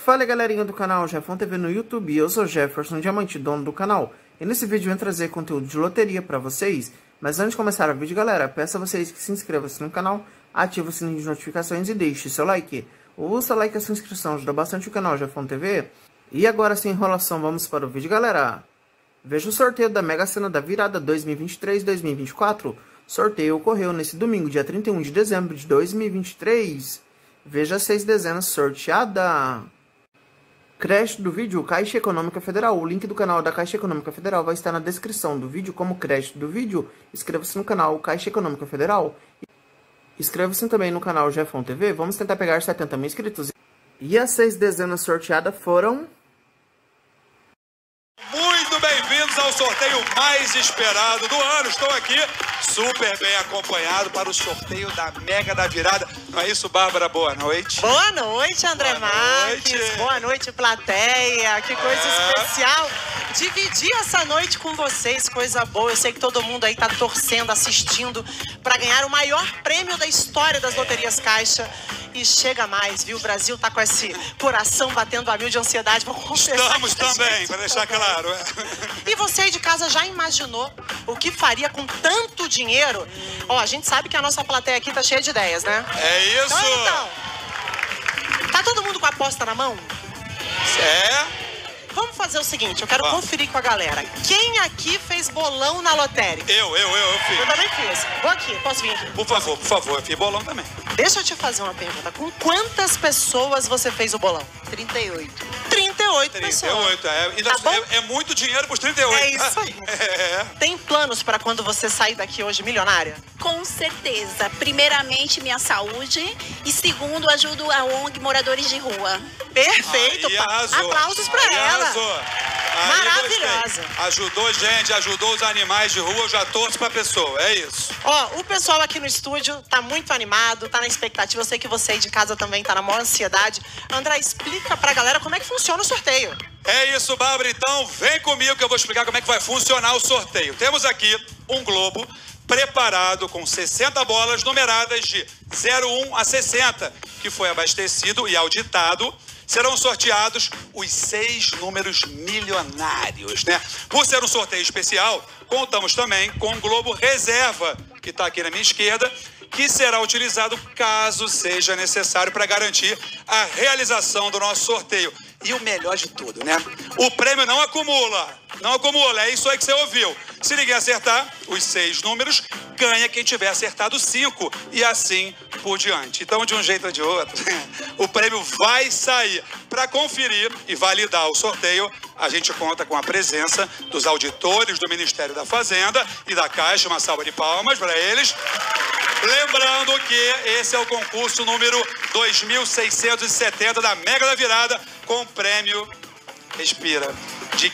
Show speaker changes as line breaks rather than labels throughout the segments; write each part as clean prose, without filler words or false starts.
Fala galerinha do canal Jefferson TV no YouTube, eu sou Jefferson Diamante, dono do canal. E nesse vídeo eu vou trazer conteúdo de loteria pra vocês. Mas antes de começar o vídeo, galera, peço a vocês que se inscrevam-se no canal, ativem o sininho de notificações e deixem seu like. O seu like e a sua inscrição ajuda bastante o canal Jefferson TV. E agora, sem enrolação, vamos para o vídeo, galera. Veja o sorteio da Mega Sena da virada 2023-2024. Sorteio ocorreu nesse domingo, dia 31 de dezembro de 2023. Veja as 6 dezenas sorteadas. Crédito do vídeo, Caixa Econômica Federal. O link do canal da Caixa Econômica Federal vai estar na descrição do vídeo como crédito do vídeo. Inscreva-se no canal Caixa Econômica Federal. Inscreva-se também no canal Jefferson TV. Vamos tentar pegar 70 mil inscritos. E as 6 dezenas sorteadas foram...
Muito bem-vindos ao sorteio mais esperado do ano. Estou aqui super bem acompanhado para o sorteio da Mega da Virada. Não é isso, Bárbara? Boa noite.
Boa noite, André Marques.
Noite.
Boa noite, plateia. Que coisa especial. Dividir essa noite com vocês, coisa boa. Eu sei que todo mundo aí tá torcendo, assistindo para ganhar o maior prêmio da história das loterias Caixa. E chega mais, viu? O Brasil tá com esse coração batendo a mil de ansiedade. Vou confessar.
Estamos também, para deixar claro.
E você aí de casa já imaginou o que faria com tanto dinheiro? Ó, a gente sabe que a nossa plateia aqui tá cheia de ideias, né?
É isso.
Então, tá todo mundo com a aposta na mão?
É.
Vamos fazer o seguinte, eu quero conferir com a galera. Quem aqui fez bolão na lotérica?
Eu fiz.
Eu também fiz. Vou aqui, posso vir aqui?
Por favor, eu fiz bolão também.
Deixa eu te fazer uma pergunta. Com quantas pessoas você fez o bolão? 38. 38 pessoas.
38,
Tá bom?
É muito dinheiro para os 38.
É isso aí. Tem planos para quando você sair daqui hoje milionária?
Com certeza. Primeiramente, minha saúde. E segundo, ajudo a ONG Moradores de Rua.
Perfeito.
Aí arrasou.
Aplausos para ela.
Arrasou. Aí
Maravilhosa.
gostei. Ajudou gente, ajudou os animais de rua, eu já torço pra pessoa, é isso.
Ó, o pessoal aqui no estúdio tá muito animado, tá na expectativa. Eu sei que você aí de casa também tá na maior ansiedade. André, explica pra galera como é que funciona o sorteio.
É isso, Bárbara. Então, vem comigo que eu vou explicar como é que vai funcionar o sorteio. Temos aqui um globo preparado com 60 bolas numeradas de 01 a 60, que foi abastecido e auditado. Serão sorteados os 6 números milionários, né? Por ser um sorteio especial, contamos também com um globo reserva, que está aqui na minha esquerda, que será utilizado caso seja necessário para garantir a realização do nosso sorteio. E o melhor de tudo, né? O prêmio não acumula. Não acumula, é isso aí que você ouviu. Se ninguém acertar os 6 números, ganha quem tiver acertado 5 e assim por diante. Então, de um jeito ou de outro, o prêmio vai sair. Para conferir e validar o sorteio, a gente conta com a presença dos auditores do Ministério da Fazenda e da Caixa. Uma salva de palmas para eles. Lembrando que esse é o concurso número 2670 da Mega da Virada, com prêmio, respira, de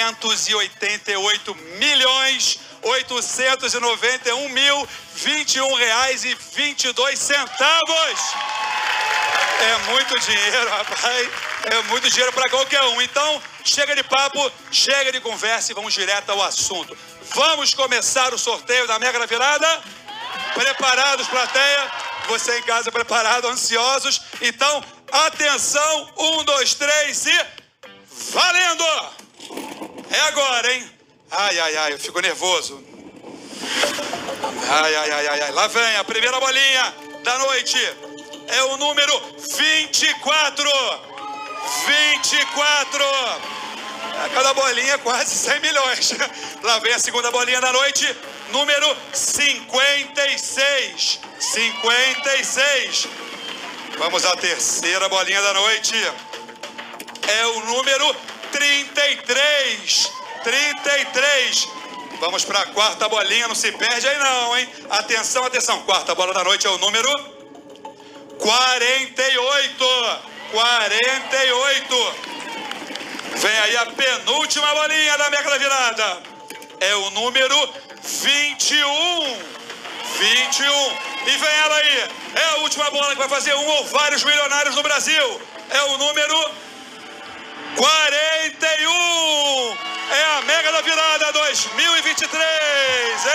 598.891.021,22. É muito dinheiro, rapaz. É muito dinheiro para qualquer um. Então, chega de papo, chega de conversa e vamos direto ao assunto. Vamos começar o sorteio da Mega da Virada? Preparados, plateia? Você em casa preparado, ansiosos? Então, atenção, 1, 2, 3 e... valendo! É agora, hein? Ai, eu fico nervoso. Ai. Lá vem a primeira bolinha da noite. É o número 24. 24. Cada bolinha é quase 100 milhões. Lá vem a segunda bolinha da noite. Número 56. 56. Vamos à terceira bolinha da noite. É o número 33. 33. Vamos para a quarta bolinha, não se perde aí não, hein? Atenção, atenção. Quarta bola da noite é o número 48. 48. Vem aí a penúltima bolinha da Mega da Virada. É o número 21. 21. E vem ela aí. É a última bola que vai fazer um ou vários milionários no Brasil. É o número 41. É a Mega da Virada 2023.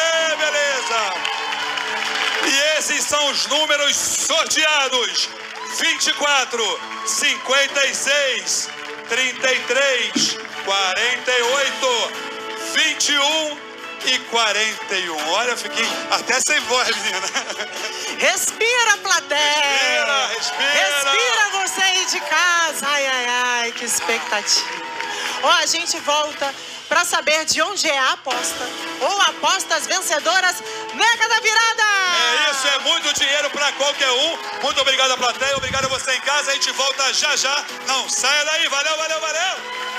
Beleza. E esses são os números sorteados. 24, 56, 33, 48, 21 e 41. Olha, eu fiquei até sem voz, menina.
Respira, plateia.
Respira.
Respira você aí de casa. Ai, ai, ai, que expectativa. Ó, a gente volta para saber de onde é a aposta. Ou apostas vencedoras Mega da Virada.
É isso, é muito dinheiro para qualquer um. Muito obrigado à plateia, obrigado a você em casa. A gente volta já já. Não saia daí, valeu, valeu, valeu.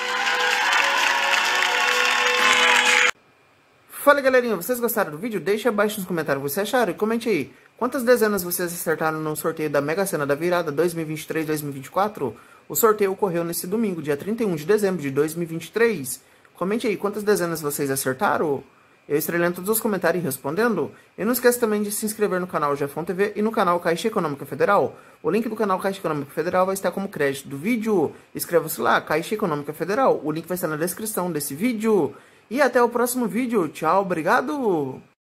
Fala galerinha, vocês gostaram do vídeo? Deixe abaixo nos comentários o que vocês acharam e comente aí. Quantas dezenas vocês acertaram no sorteio da Mega Sena da Virada 2023-2024? O sorteio ocorreu nesse domingo, dia 31 de dezembro de 2023. Comente aí quantas dezenas vocês acertaram. Eu estarei lendo todos os comentários e respondendo. E não esqueça também de se inscrever no canal Jefão TV e no canal Caixa Econômica Federal. O link do canal Caixa Econômica Federal vai estar como crédito do vídeo. Inscreva-se lá, Caixa Econômica Federal. O link vai estar na descrição desse vídeo. E até o próximo vídeo. Tchau, obrigado!